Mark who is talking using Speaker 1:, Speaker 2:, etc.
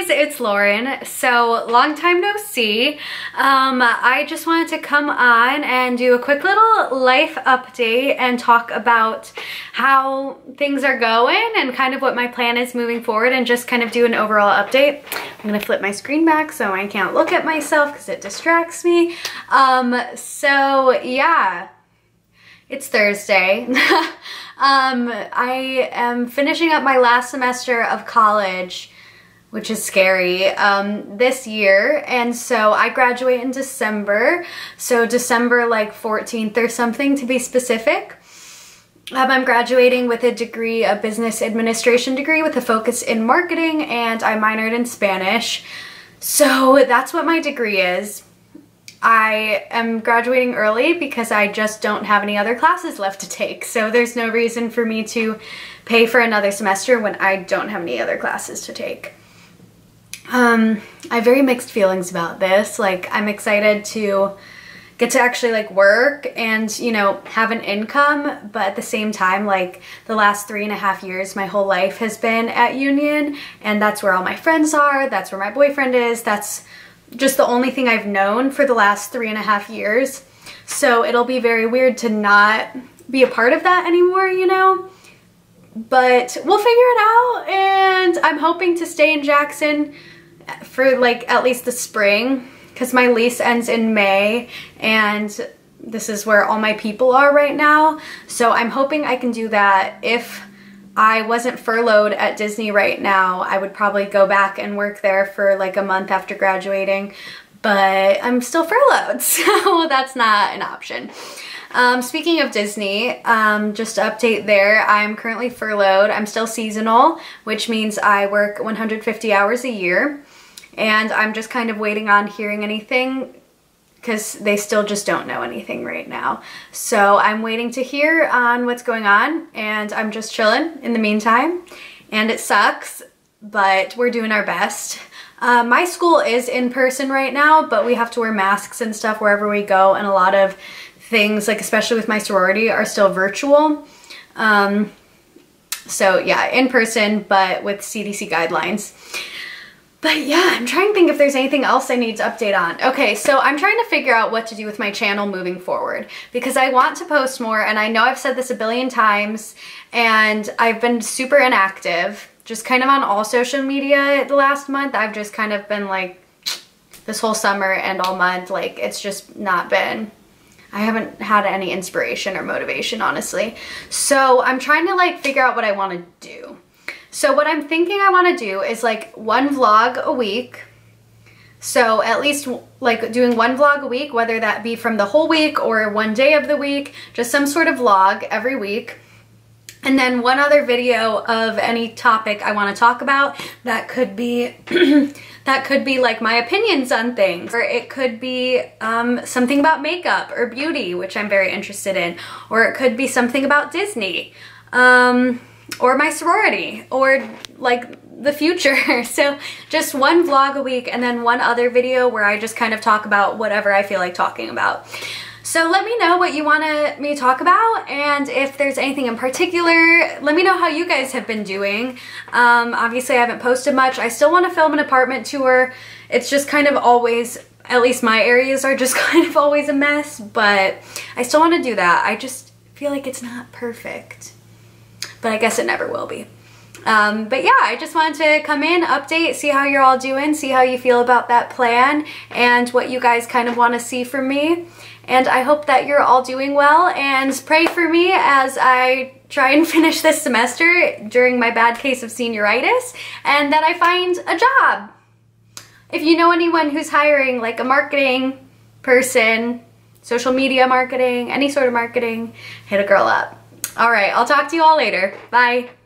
Speaker 1: it's Lauren. So long time no see. I just wanted to come on and do a quick little life update and talk about how things are going and kind of what my plan is moving forward, and just kind of do an overall update. I'm gonna flip my screen back so I can't look at myself because it distracts me. So yeah, it's Thursday. I am finishing up my last semester of college, which is scary, this year, and so I graduate in December, so December like 14th or something to be specific. I'm graduating with a degree, a business administration degree with a focus in marketing, and I minored in Spanish. So that's what my degree is. I am graduating early because I just don't have any other classes left to take, so there's no reason for me to pay for another semester when I don't have any other classes to take. I have very mixed feelings about this. Like, I'm excited to get to actually like work and, you know, have an income, but at the same time, like, the last 3.5 years, my whole life has been at Union, and that's where all my friends are, that's where my boyfriend is, that's just the only thing I've known for the last 3.5 years. So it'll be very weird to not be a part of that anymore, you know? But we'll figure it out, and I'm hoping to stay in Jackson for like at least the spring, because my lease ends in May, and this is where all my people are right now. So I'm hoping I can do that. If I wasn't furloughed at Disney right now, I would probably go back and work there for like a month after graduating, but I'm still furloughed, so that's not an option. Speaking of Disney, just to update there, I'm currently furloughed. I'm still seasonal, which means I work 150 hours a year, and I'm just kind of waiting on hearing anything, because they still just don't know anything right now. So I'm waiting to hear on what's going on, and I'm just chilling in the meantime. And it sucks, but we're doing our best. My school is in person right now, but we have to wear masks and stuff wherever we go, and a lot of things, like especially with my sorority, are still virtual. So yeah, in person, but with CDC guidelines. But yeah, I'm trying to think if there's anything else I need to update on. Okay, so I'm trying to figure out what to do with my channel moving forward, because I want to post more, and I know I've said this a billion times, and I've been super inactive, just kind of on all social media the last month. I've just kind of been like, this whole summer and all month, like, it's just not been, I haven't had any inspiration or motivation, honestly. So I'm trying to like figure out what I want to do. So what I'm thinking I want to do is like one vlog a week. So at least like doing one vlog a week, whether that be from the whole week or one day of the week, just some sort of vlog every week. And then one other video of any topic I want to talk about. That could be that could be like my opinions on things, or it could be something about makeup or beauty, which I'm very interested in, or it could be something about Disney. Or my sorority, or like the future. So just one vlog a week, and then one other video where I just kind of talk about whatever I feel like talking about. So let me know what you want me to talk about, and if there's anything in particular, let me know how you guys have been doing. Obviously I haven't posted much. I still want to film an apartment tour. It's just kind of always, at least my areas are just kind of always a mess, but I still want to do that. I just feel like it's not perfect, but I guess it never will be. But yeah, I just wanted to come in, update, see how you're all doing, see how you feel about that plan, and what you guys kind of want to see from me. And I hope that you're all doing well, and pray for me as I try and finish this semester during my bad case of senioritis, and that I find a job. If you know anyone who's hiring, like a marketing person, social media marketing, any sort of marketing, hit a girl up. All right, I'll talk to you all later. Bye.